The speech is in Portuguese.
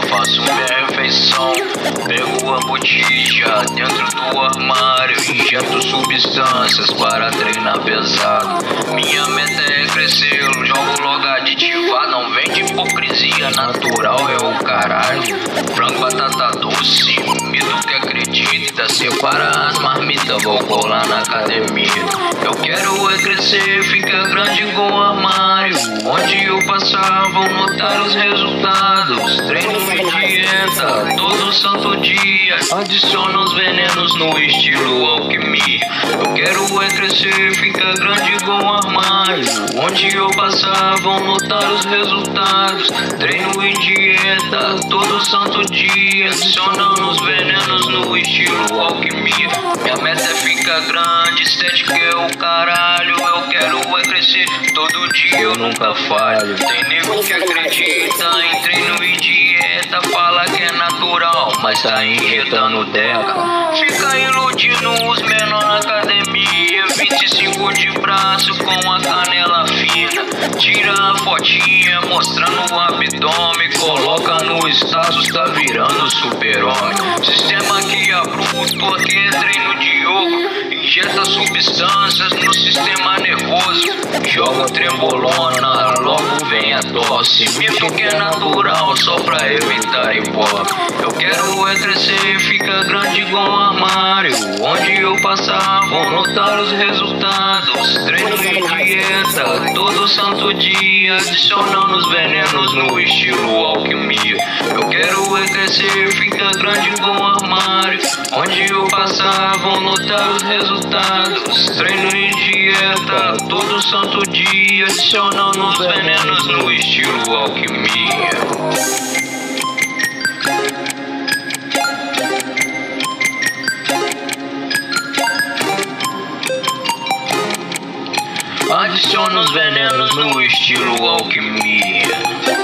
faço minha refeição. Pego a botija dentro do armário, injeto substâncias para treinar pesado. Minha meta é crescer, eu jogo logo aditiva. Não vem de hipocrisia, natural é o caralho. Frango, batata doce, mito que acredita. Separa as marmitas, vou colar na academia. Eu quero é crescer, fica grande igual um armário. Onde eu passar vão notar os resultados. Treino e dieta todo santo dia. Adiciona os venenos no estilo alquimia. Eu quero é crescer, fica grande igual um armário. Onde eu passar vão notar os resultados. Treino e dieta todo santo dia. Adicionando os venenos no estilo alquimia. Minha meta é ficar grande, estética é o caralho. Eu quero é crescer, todo dia eu nunca falho. Tem nego que acredita em treino e dieta, fala que é natural, mas tá injetando deca. Fica iludindo os menores na academia. 25 de braço com a canela fina. Tira a fotinha mostrando o abdômen. Coloca no status, tá virando super-homem. Sistema que é bruto, aqui é treino de yoga. Injeta substâncias no sistema nervoso. Joga trembolona, logo vem a tosse. Mito que é natural, só pra evitar ibope. Eu quero é crescer, fica grande igual um armário. Onde eu passar vou notar os resultados. Treino e dieta todo santo dia. Adicionando os venenos no estilo alquimia. Eu quero é crescer, fica grande igual um armário. Onde eu passar vão notar os resultados. Treino e dieta todo santo dia. Adicionando os venenos no estilo alquimia. Adiciona os venenos no estilo alquimia.